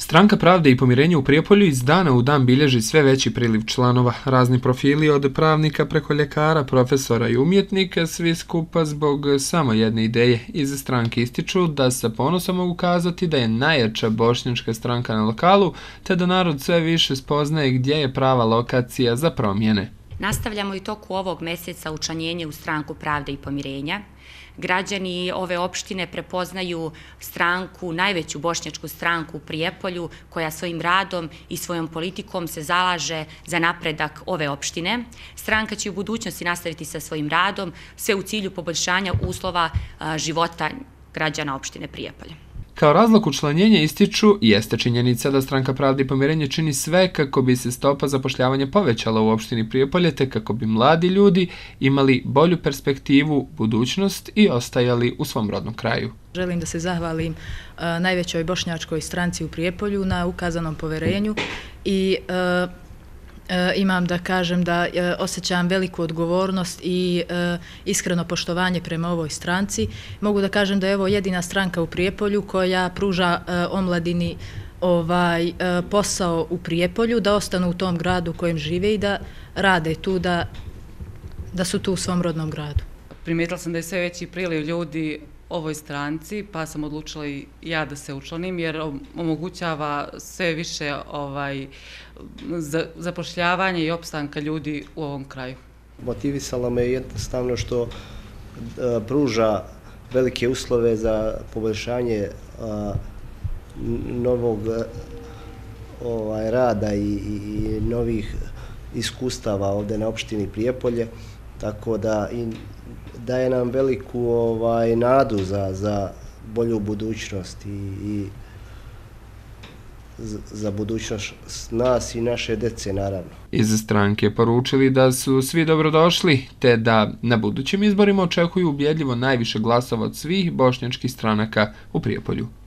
Stranka pravde i pomirenja u Prijepolju iz dana u dan bilježi sve veći priliv članova. Razni profili od pravnika preko ljekara, profesora i umjetnika, svi skupa zbog samo jedne ideje. Iz stranke ističu da sa ponosom mogu kazati da je najjača bošnjačka stranka na lokalu, te da narod sve više spoznaje gdje je prava lokacija za promjene. Nastavljamo i toku ovog mjeseca učlanjenje u Stranku pravde i pomirenja. Građani ove opštine prepoznaju stranku, najveću bošnjačku stranku u Prijepolju, koja svojim radom i svojom politikom se zalaže za napredak ove opštine. Stranka će u budućnosti nastaviti sa svojim radom, sve u cilju poboljšanja uslova života građana opštine Prijepolje. Kao razlog učlanjenja ističu jeste činjenica da Stranka pravde i pomirenja čini sve kako bi se stopa zapošljavanja povećala u opštini Prijepolje, te kako bi mladi ljudi imali bolju perspektivu, budućnost i ostajali u svom rodnom kraju. Želim da se zahvalim najvećoj bošnjačkoj stranci u Prijepolju na ukazanom poverenju i imam da kažem da osjećam veliku odgovornost i iskreno poštovanje prema ovoj stranci. Mogu da kažem da je ovo jedina stranka u Prijepolju koja pruža omladini posao u Prijepolju, da ostanu u tom gradu u kojem žive i da rade tu, da su tu u svom rodnom gradu. Primijetila sam da je sve veći priliv ljudi ovoj stranci, pa sam odlučila i ja da se učlanim jer omogućava sve više zapošljavanje i opstanka ljudi u ovom kraju. Motivisalo me jednostavno što pruža velike uslove za poboljšanje novog rada i novih iskustava ovdje na opštini Prijepolje, tako da daje nam veliku nadu za bolju budućnost i za budućnost nas i naše dece, naravno. Iz stranke poručili da su svi dobrodošli, te da na budućim izborima očekuju ubjedljivo najviše glasova od svih bošnjačkih stranaka u Prijepolju.